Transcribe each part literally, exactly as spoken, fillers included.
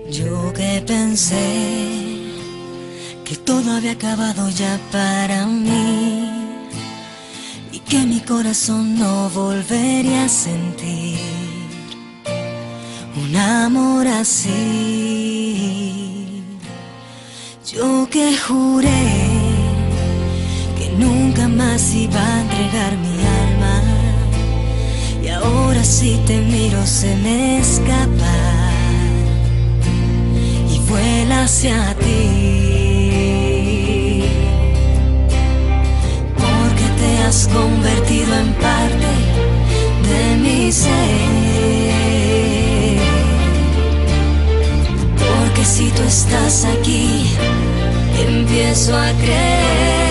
Yo que pensé que todo había acabado ya para mí y que mi corazón no volvería a sentir un amor así. Yo que juré que nunca más iba a entregar mi alma y ahora si te miro se me escapa y vuela hacia ti, porque te has convertido en parte de mi ser, porque si tú estás aquí empiezo a creer.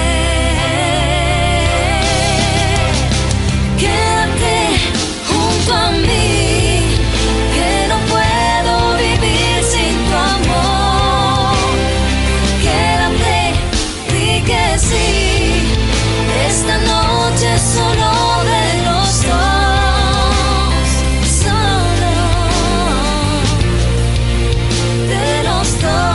Quédate junto a mí, que no puedo vivir sin tu amor. Quédate, di que sí, esta noche es solo de los dos, solo de los dos.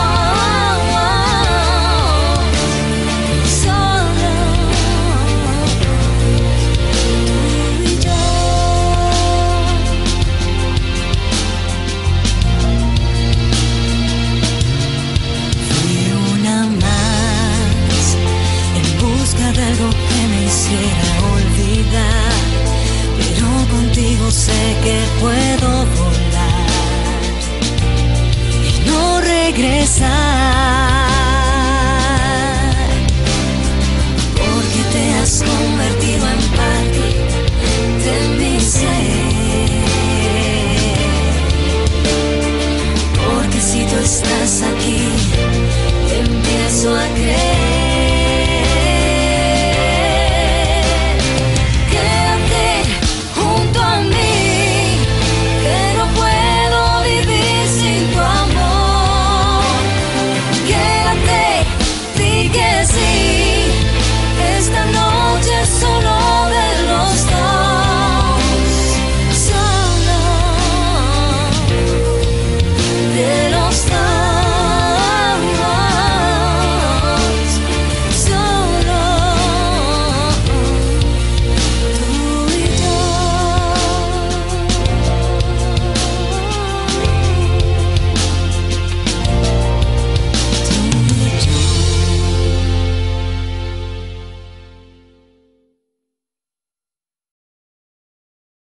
De algo que me hiciera olvidar, pero contigo sé que puedo volar y no regresar.